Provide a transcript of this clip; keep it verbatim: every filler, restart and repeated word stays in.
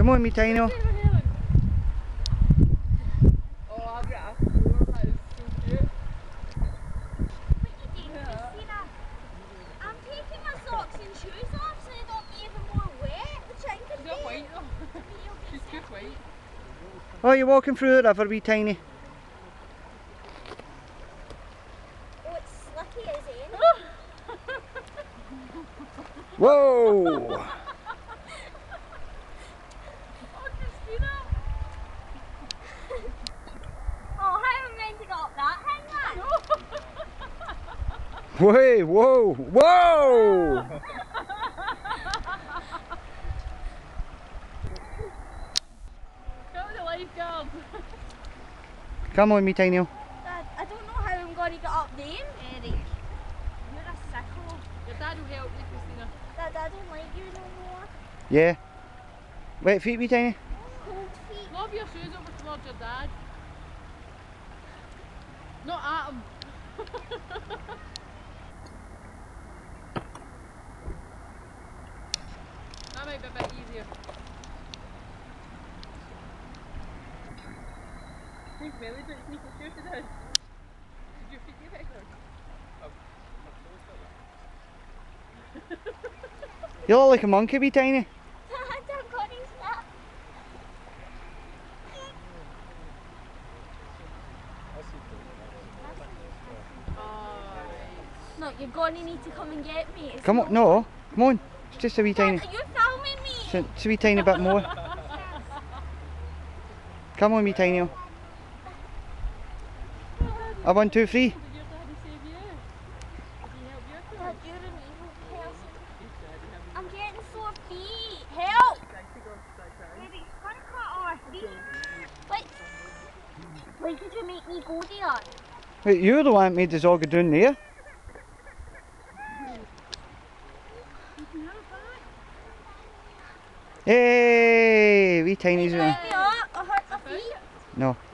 Come on, me tiny. Oh, I've got a floor, that is so cute. I'm taking my socks and shoes off so they don't be even more wet, which I can She's not white though. She's too white. Oh, you're walking through the river, wee tiny. Oh, it's slicky as in. Whoa! Oh, Christina! Oh, how am I meant to get up that hang man? Wait, whoa, whoa! Come with the lifeguard. Come on, me tiny. Dad, I don't know how I'm going to get up there. Eric, you're a sicko. Your dad will help you, Christina. Dad, I don't like you no more. Yeah. Wet feet, wee tiny. Cold feet. Lob your shoes over towards your dad. Not at him. That might be a bit easier. Think belly butts need to shoot it in. Did your feet get it? You look like a monkey, wee tiny. Dad, I'm going to snap. No, you're going to need to come and get me. It's Come on, no, come on. It's just a wee tiny. Dad, you're filming me. It's a, it's a wee tiny bit more. Come on, wee tiny. A one, two, three. Did your daddy save you? Did he help you? Dad, you're an evil person. I'm getting sore feet. Help! Baby, can't cut our feet. Wait. Why did you make me go there? Wait, you're the one that made the zogger down there. Hey, wee tiny's Pick in. me up. I hurt my feet. No.